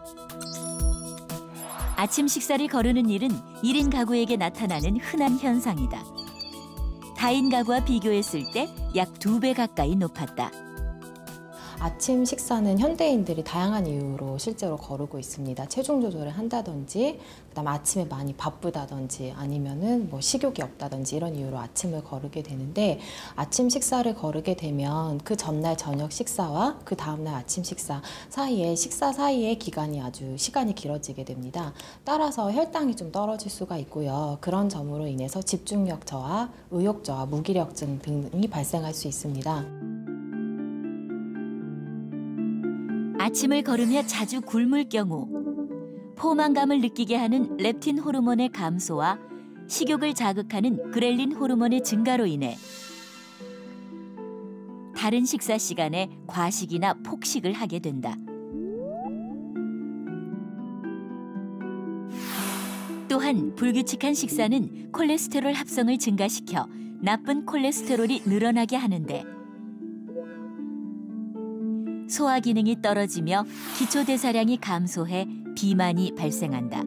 아침 식사를 거르는 일은 1인 가구에게 나타나는 흔한 현상이다. 다인 가구와 비교했을 때 약 2배 가까이 높았다. 아침 식사는 현대인들이 다양한 이유로 실제로 거르고 있습니다. 체중 조절을 한다든지, 그다음 아침에 많이 바쁘다든지, 아니면은 뭐 식욕이 없다든지 이런 이유로 아침을 거르게 되는데, 아침 식사를 거르게 되면 그 전날 저녁 식사와 그 다음날 아침 식사 사이에 기간이 아주 시간이 길어지게 됩니다. 따라서 혈당이 좀 떨어질 수가 있고요. 그런 점으로 인해서 집중력 저하, 의욕 저하, 무기력증 등이 발생할 수 있습니다. 아침을 걸으며 자주 굶을 경우 포만감을 느끼게 하는 렙틴 호르몬의 감소와 식욕을 자극하는 그렐린 호르몬의 증가로 인해 다른 식사 시간에 과식이나 폭식을 하게 된다. 또한 불규칙한 식사는 콜레스테롤 합성을 증가시켜 나쁜 콜레스테롤이 늘어나게 하는데 소화 기능이 떨어지며 기초 대사량이 감소해 비만이 발생한다.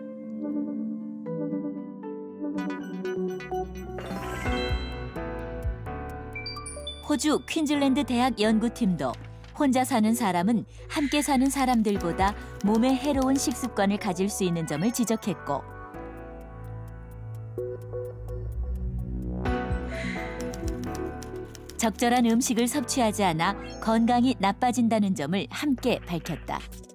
호주 퀸즐랜드 대학 연구팀도 혼자 사는 사람은 함께 사는 사람들보다 몸에 해로운 식습관을 가질 수 있는 점을 지적했고, 적절한 음식을 섭취하지 않아 건강이 나빠진다는 점을 함께 밝혔다.